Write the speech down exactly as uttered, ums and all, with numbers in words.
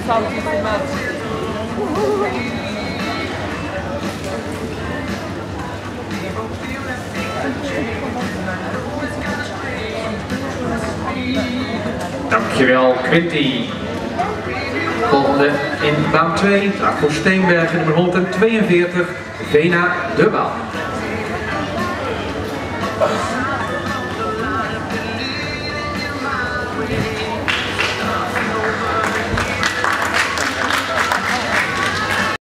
foute informatie. Dankjewel, Quinty. Volgende in baan twee, draag voor Steenbergen, nummer honderdtweeënveertig, Vena de Waal.